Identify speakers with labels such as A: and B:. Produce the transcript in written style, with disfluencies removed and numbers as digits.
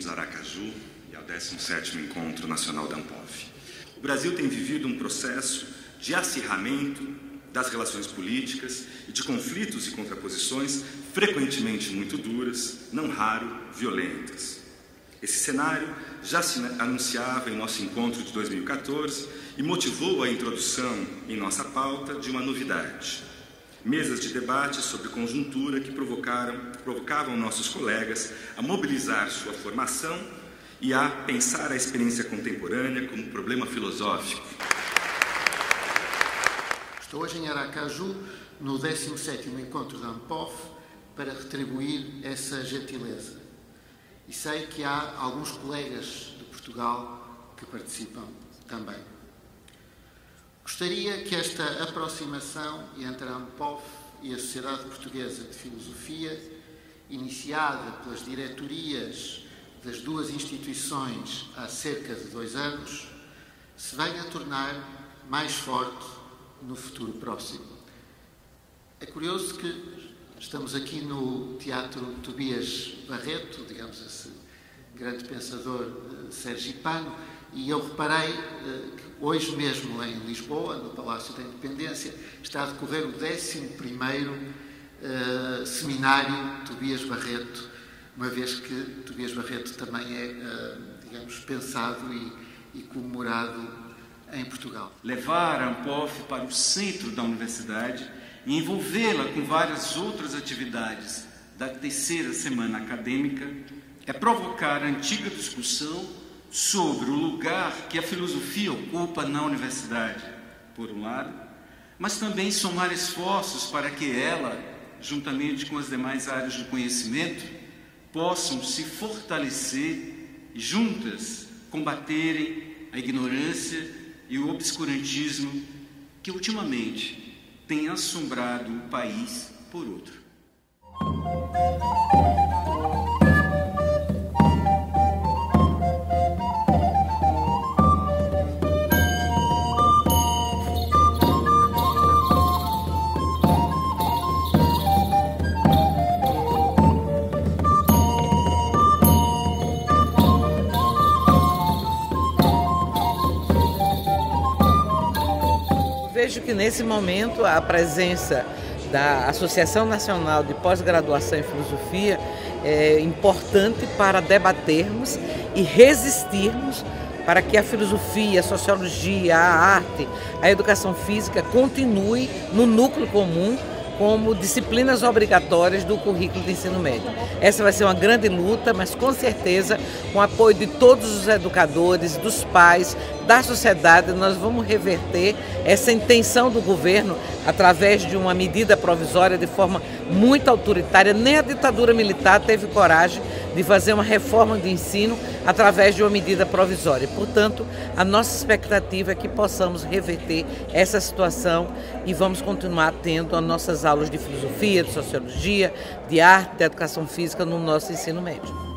A: Aracaju e ao 17º Encontro Nacional da Ampof. O Brasil tem vivido um processo de acirramento das relações políticas e de conflitos e contraposições frequentemente muito duras, não raro violentas. Esse cenário já se anunciava em nosso encontro de 2014 e motivou a introdução em nossa pauta de uma novidade. Mesas de debate sobre conjuntura que provocavam nossos colegas a mobilizar sua formação e a pensar a experiência contemporânea como problema filosófico.
B: Estou hoje em Aracaju, no 17º Encontro da Ampof, para retribuir essa gentileza. E sei que há alguns colegas de Portugal que participam também. Gostaria que esta aproximação entre a Ampof e a Sociedade Portuguesa de Filosofia, iniciada pelas diretorias das duas instituições há cerca de 2 anos, se venha a tornar mais forte no futuro próximo. É curioso que estamos aqui no Teatro Tobias Barreto, digamos, esse grande pensador sergipano, e eu reparei que hoje mesmo em Lisboa, no Palácio da Independência, está a decorrer o 11º seminário Tobias Barreto, uma vez que Tobias Barreto também é, digamos, pensado e comemorado em Portugal.
C: Levar a Ampof para o centro da universidade e envolvê-la com várias outras atividades da terceira semana acadêmica é provocar a antiga discussão sobre o lugar que a filosofia ocupa na universidade, por um lado, mas também somar esforços para que ela, juntamente com as demais áreas do conhecimento, possam se fortalecer e juntas combaterem a ignorância e o obscurantismo que ultimamente tem assombrado o país por outro.
D: Vejo que nesse momento a presença da Associação Nacional de Pós-Graduação em Filosofia é importante para debatermos e resistirmos para que a filosofia, a sociologia, a arte, a educação física continue no núcleo comum como disciplinas obrigatórias do currículo de ensino médio. Essa vai ser uma grande luta, mas com certeza, com o apoio de todos os educadores, dos pais, da sociedade, nós vamos reverter essa intenção do governo através de uma medida provisória de forma muito autoritária. Nem a ditadura militar teve coragem de fazer uma reforma do ensino através de uma medida provisória. Portanto, a nossa expectativa é que possamos reverter essa situação e vamos continuar tendo as nossas aulas de filosofia, de sociologia, de arte, de educação física no nosso ensino médio.